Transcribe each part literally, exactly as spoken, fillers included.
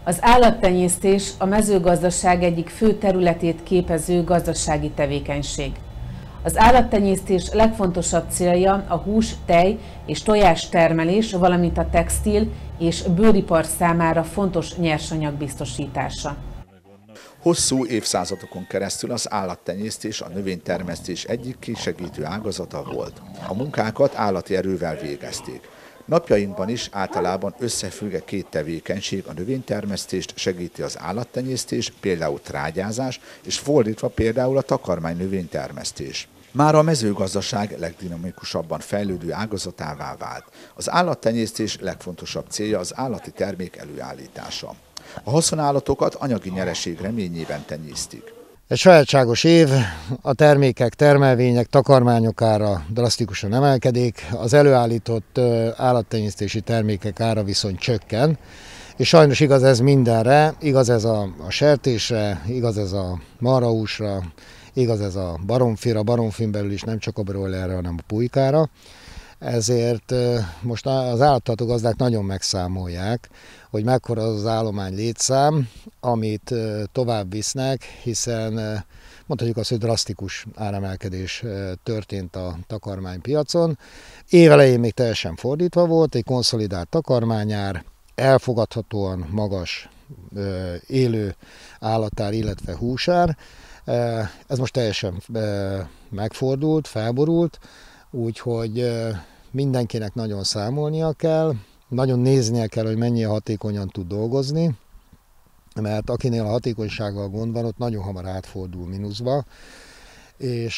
Az állattenyésztés a mezőgazdaság egyik fő területét képező gazdasági tevékenység. Az állattenyésztés legfontosabb célja a hús, tej és tojás termelés, valamint a textil és bőripar számára fontos nyersanyag biztosítása. Hosszú évszázadokon keresztül az állattenyésztés a növénytermesztés egyik kisegítő ágazata volt. A munkákat állati erővel végezték. Napjainkban is általában összefügg a két tevékenység, a növénytermesztést segíti az állattenyésztés, például trágyázás, és fordítva például a takarmány növénytermesztés. Már a mezőgazdaság legdinamikusabban fejlődő ágazatává vált. Az állattenyésztés legfontosabb célja az állati termék előállítása. A haszonállatokat anyagi nyereség reményében tenyésztik. Egy sajátságos év, a termékek, termelvények, takarmányok ára drasztikusan emelkedik, az előállított állattenyésztési termékek ára viszont csökken, és sajnos igaz ez mindenre, igaz ez a, a sertésre, igaz ez a marhahúsra, igaz ez a baromfira, baromfin belül is nem csak a broilerre, hanem a pulykára. Ezért most az állattartó gazdák nagyon megszámolják, hogy mekkora az az állomány létszám, amit tovább visznek, hiszen mondhatjuk azt, hogy drasztikus áremelkedés történt a takarmánypiacon. Évelején még teljesen fordítva volt, egy konszolidált takarmányár, elfogadhatóan magas élő állatár, illetve húsár. Ez most teljesen megfordult, felborult, úgyhogy mindenkinek nagyon számolnia kell, nagyon néznie kell, hogy mennyire hatékonyan tud dolgozni, mert akinél a hatékonysággal gond van, ott nagyon hamar átfordul mínuszba, és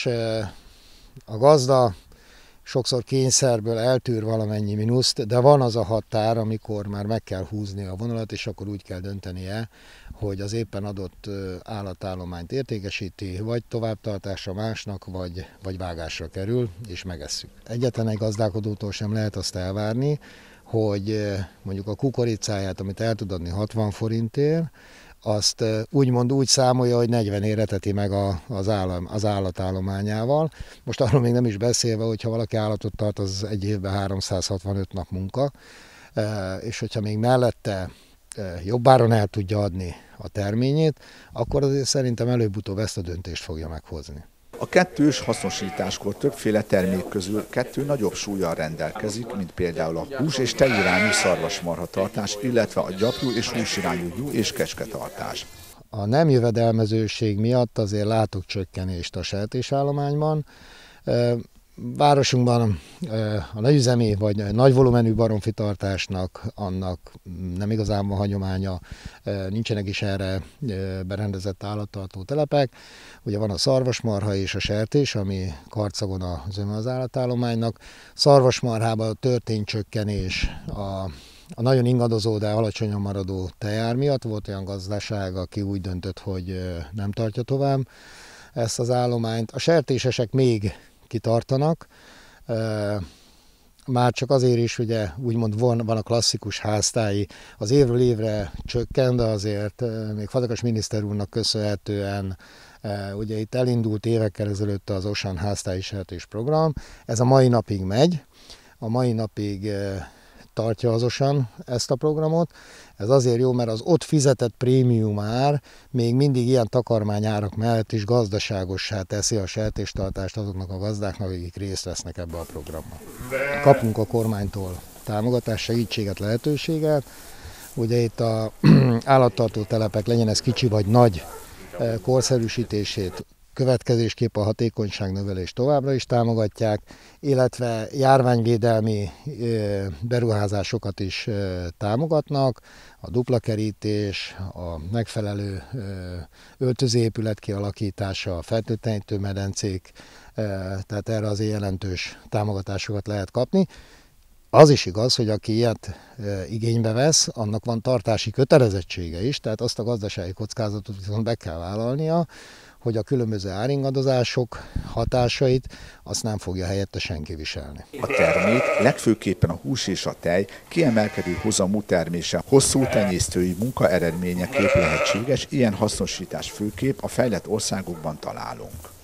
a gazda sokszor kényszerből eltűr valamennyi mínuszt, de van az a határ, amikor már meg kell húzni a vonalat, és akkor úgy kell döntenie, hogy az éppen adott állatállományt értékesíti, vagy továbbtartásra másnak, vagy, vagy vágásra kerül, és megesszük. Egyetlen egy gazdálkodótól sem lehet azt elvárni, hogy mondjuk a kukoricáját, amit el tud adni hatvan forintért, azt úgymond úgy számolja, hogy negyven ére teti meg a, az, állam, az állatállományával. Most arról még nem is beszélve, hogyha valaki állatot tart, az egy évben háromszázhatvanöt nap munka, és hogyha még mellette jobbáron el tudja adni a terményét, akkor azért szerintem előbb-utóbb ezt a döntést fogja meghozni. A kettős hasznosításkor többféle termék közül kettő nagyobb súllyal rendelkezik, mint például a hús- és tejirányú szarvasmarhatartás, illetve a gyapjú és húsirányú juh- és kecsketartás. A nem jövedelmezőség miatt azért látok csökkenést a sertésállományban. Városunkban a nagyüzemi vagy nagy volumenű baromfitartásnak annak nem igazán van hagyománya, nincsenek is erre berendezett állattartó telepek. Ugye van a szarvasmarha és a sertés, ami karcagon a zöme az állatállománynak. Szarvasmarhában történt csökkenés a, a nagyon ingadozó, de alacsonyan maradó tejár miatt. Volt olyan gazdaság, aki úgy döntött, hogy nem tartja tovább ezt az állományt. A sertésesek még kitartanak, már csak azért is, ugye úgymond van, van a klasszikus háztáji, az évről évre csökken, de azért még Fazekas miniszter úrnak köszönhetően ugye itt elindult évekkel ezelőtt az Osan háztáji sertés program, ez a mai napig megy, a mai napig tartja az Osan ezt a programot. Ez azért jó, mert az ott fizetett prémium ár még mindig ilyen takarmányárak mellett is gazdaságossá teszi a sertéstartást azoknak a gazdáknak, akik részt vesznek ebbe a programban. Kapunk a kormánytól támogatást, segítséget, lehetőséget. Ugye itt az állattartó telepek, legyen ez kicsi vagy nagy, korszerűsítését, következésképp a hatékonyságnövelést továbbra is támogatják, illetve járványvédelmi beruházásokat is támogatnak, a dupla kerítés, a megfelelő öltözőépület kialakítása, a fertőtlenítő medencék, tehát erre azért jelentős támogatásokat lehet kapni. Az is igaz, hogy aki ilyet igénybe vesz, annak van tartási kötelezettsége is, tehát azt a gazdasági kockázatot viszont be kell vállalnia, hogy a különböző áringadozások hatásait azt nem fogja helyette senki viselni. A termék, legfőképpen a hús és a tej kiemelkedő hozamú termése, hosszú tenyésztői munka eredményeképp lehetséges, ilyen hasznosítás főképp a fejlett országokban találunk.